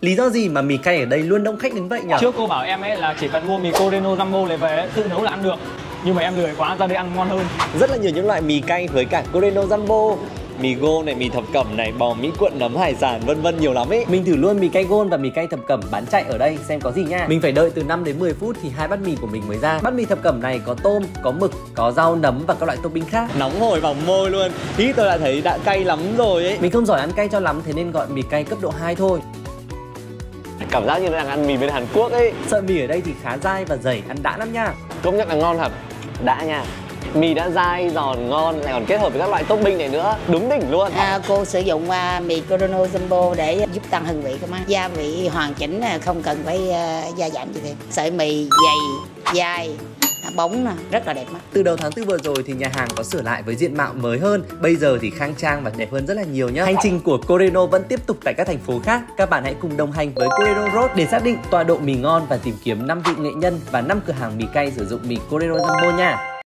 Lý do gì mà mì cay ở đây luôn đông khách đến vậy nhỉ? Trước cô bảo em ấy là chỉ cần mua mì Coreno Jumbo này về tự nấu là ăn được. Nhưng mà em lười quá, ra đây ăn ngon hơn. Rất là nhiều những loại mì cay với cả Coreno Jumbo. Mì Gold này, mì thập cẩm này, bò Mỹ cuộn nấm hải sản vân vân nhiều lắm ấy. Mình thử luôn mì cay Gold và mì cay thập cẩm bán chạy ở đây xem có gì nha. Mình phải đợi từ 5 đến 10 phút thì hai bát mì của mình mới ra. Bát mì thập cẩm này có tôm, có mực, có rau nấm và các loại topping khác. Nóng hổi vào môi luôn. Ý tôi đã thấy đã cay lắm rồi ấy. Mình không giỏi ăn cay cho lắm thế nên gọi mì cay cấp độ 2 thôi. Cảm giác như đang ăn mì bên Hàn Quốc ấy. Sợi mì ở đây thì khá dai và dày, ăn đã lắm nha. Công nhận là ngon thật. Đã nha. Mì đã dai, giòn, ngon, lại còn kết hợp với các loại topping này nữa. Đúng đỉnh luôn. Cô sử dụng mì Coreno Jumbo để giúp tăng hương vị của món. Gia vị hoàn chỉnh, không cần phải gia giảm gì thêm. Sợi mì dày, dai, bóng rất là đẹp mắt. Từ đầu tháng 4 vừa rồi thì nhà hàng có sửa lại với diện mạo mới hơn. Bây giờ thì khang trang và đẹp hơn rất là nhiều nhá. Hành trình của Coreno vẫn tiếp tục tại các thành phố khác. Các bạn hãy cùng đồng hành với Coreno Road để xác định tọa độ mì ngon và tìm kiếm 5 vị nghệ nhân và 5 cửa hàng mì cay sử dụng mì Coreno Jumbo nha.